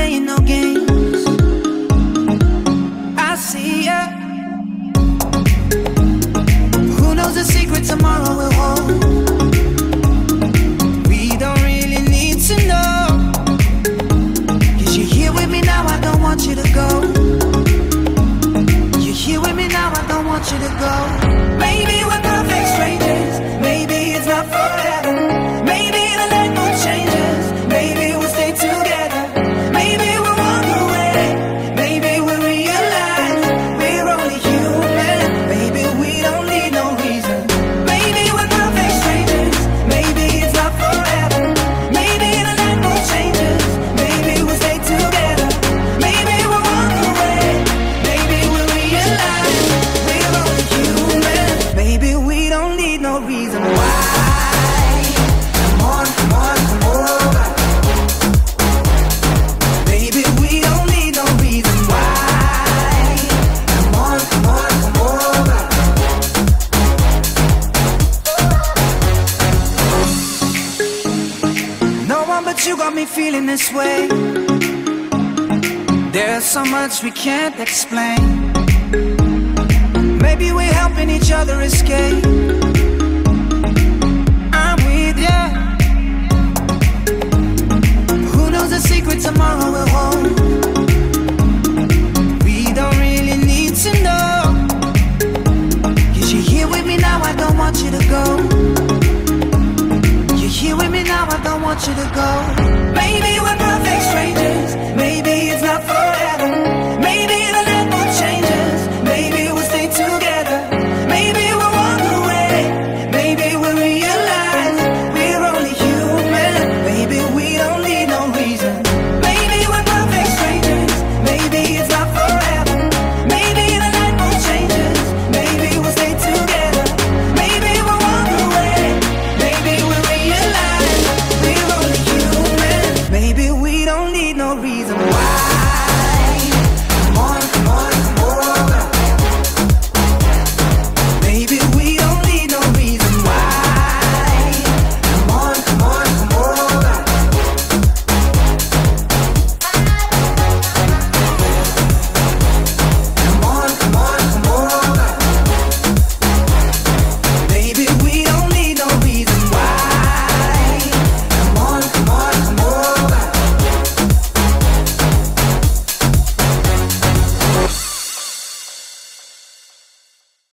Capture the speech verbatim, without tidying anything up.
playing no games. I see ya. Who knows the secret tomorrow will hold? We don't really need to know. Cause you're here with me now, I don't want you to go. You're here with me now, I don't want you to go. Maybe we're perfect strangers, maybe it's not forever. Maybe the light won't change us, maybe we'll stay together. Maybe we'll walk away, maybe we'll realize we're only human. Maybe we don't need no reason. Maybe we're perfect strangers, maybe it's not forever. Maybe the light won't change us, maybe we'll stay together. Maybe we'll walk away, maybe we'll realize we're only human. Maybe we don't need no reason why. Come on, come on, come over. Baby, we don't need no reason why. Come on, come on, come over. No one but you got me feeling this way. There's so much we can't explain. Maybe we're helping each other escape. I'm with ya. Who knows the secret tomorrow will hold? We don't really need to know. Cause you're here with me now, I don't want you to go. You're here with me now, I don't want you to go. Maybe we're